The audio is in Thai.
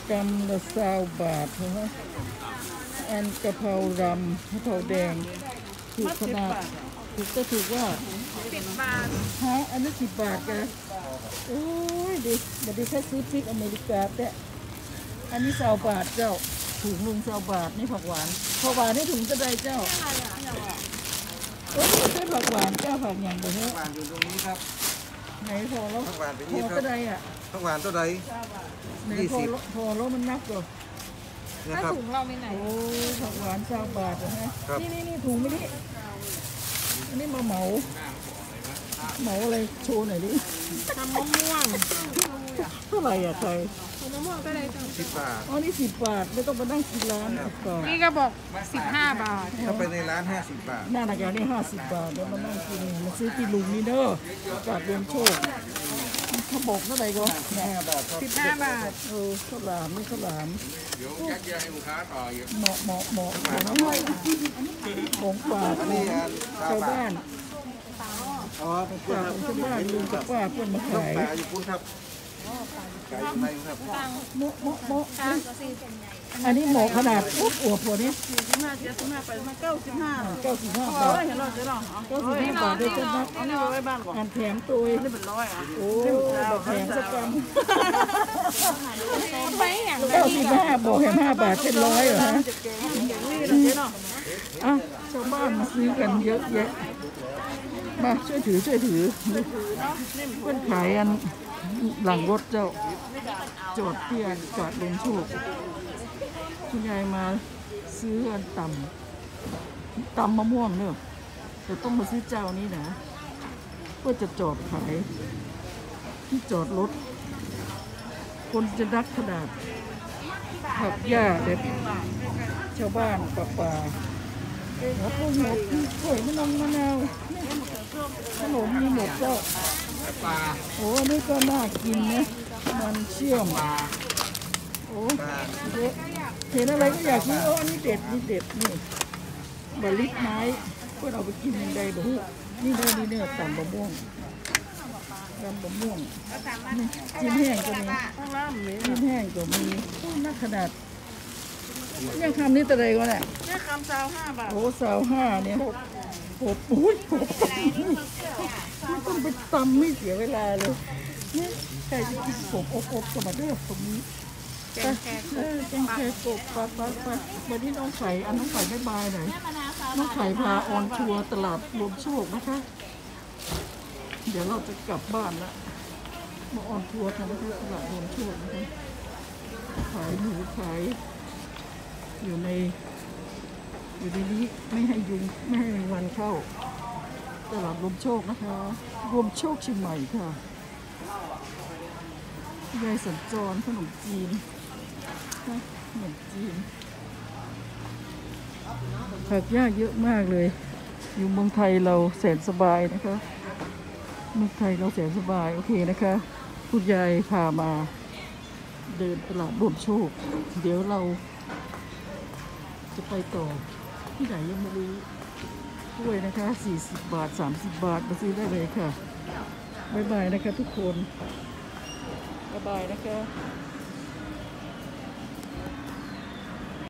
กรัมละ20 บาทใช่ไหมอันกะเพรารำกะเพราแดงถูกขนาดถูกก็ถูกว่า 10 บาทฮะอันนี้10 บาทกันโอ้ยดิบัดนี้แค่ซื้อพริกอเมริกาแต่อันนี้20 บาทเจ้าถุงนึง20 บาทนี่ผักหวานนี่ถุงจะได้เจ้าโอ้ยใช่ผักหวานเจ้าผักอย่างแบบนี้ผักหวานอยู่ตรงนี้ครับไหนพอแล้วผักหวานไปพนี่อครับก็ได้อ่ะผักหวานตัวใดไหนพอแล้วมันนับก่อนนะถ้าครับถุงเราไม่ไหนโอ้ผักหวาน20 บาทนะนี่ถุงไม่นี่อันนี้มาเหมาอะไรโชว์หน่อยดิทำมะม่วงเท่าไหร่อ่ะใครมะม่วงก็ได้จ้ะ 10 บาทอ๋อนี่10 บาทไม่ต้องไปนั่งกินร้าน10 บาทนี่ก็บอก15 บาทถ้าไปในร้าน50 บาทหน้าหนักอย่างนี้50 บาทแล้วมานั่งกินมาซื้อที่ลุงนี่เด้อจอดเดินโชคเขาบอกเท่าไหร่ก็ 5 บาทครับ 15 บาทข้าวหลามนี่ข้าวหลามเดี๋ยวยัดเยียดให้ลูกค้าต่ออีกเหมาะของฝากชาวบ้านอ๋อฝากของชาวบ้านลุงกับป้าเพื่อนมาขายปลาอยู่คุณครับไก่อยู่ไหนครับโมอันนี้หมอขนาดปุ๊บอวบกว่านี้ 45 ไปมา95 95 บาทเห็นเราจะลอง 95 บาทด้วยกันนะอันนี้ไว้บ้านก่อนอันแถมตัวนี่เป็น100อ่ะโอ้บอกแถมสักกรัมไปอย่าง 95บอกแถม5 บาทเป็น100เหรอฮะอ่ะชาวบ้านมาซื้อกันเยอะแยะมาช่วยถือเพื่อนขายอันหลังรถเจ้าจอดเที่ยนจอดเลนโชคคุณยายมาซื้ออันตำมะม่วงเนี่ยแต่ต้องมาซื้อเจ้านี้นะเพื่อจะจอดขายที่จอดรถคนจะรักขนาดผักหญ้าเด็ดชาวบ้านป่าหัวปูหมดกล้วยมะนาวขนมมีหมดเจ้าโอ้นี่ก็น่ากินนะมันเชื่อมโอ้เห็นอะไรก็อยากกินอันนี้เด็ดนี่บะลิกไม้เพื่อเอาไปกินได้บ่นี่เนี่ยตำมะม่วงจิ้มแห้งก็มีจิ้มแห้งก็มีน่าขนาดยังคำนี้ตัวใดก็เนี่ยนี่คำ25 บาทโอ้25เนี่ยโอ้ยไม่ต้องไปตำไม่เสียเวลาเลยนี่ใครจะกินผมอบก็มาเด้อผมนี้แกงแคกบปลาวันนี้น้องไข่น้องไข่ไม่บายหน่อยน้องไข่พาออนทัวร์ตลาดรวมโชคนะคะเดี๋ยวเราจะกลับบ้านละมาออนทัวร์กันนะคะตลาดรวมโชคนะคะขายหมูขายอยู่ในนี้ไม่ให้ยุงไม่ให้วันเข้าตลาดรวมโชคนะคะรวมโชคเชียงใหม่ค่ะยายสัญจรขนมจีนผักหญ้าเยอะมากเลยอยู่เมืองไทยเราแสนสบายนะคะเมืองไทยเราแสนสบายโอเคนะคะคุณยายพามาเดินตลาดรวมโชคเดี๋ยวเราจะไปต่อที่ไหนยังไม่รู้ด้วยนะคะ40 บาท30 บาทมาซื้อได้เลยค่ะบ๊ายบายนะคะทุกคนบ๊ายบายนะคะ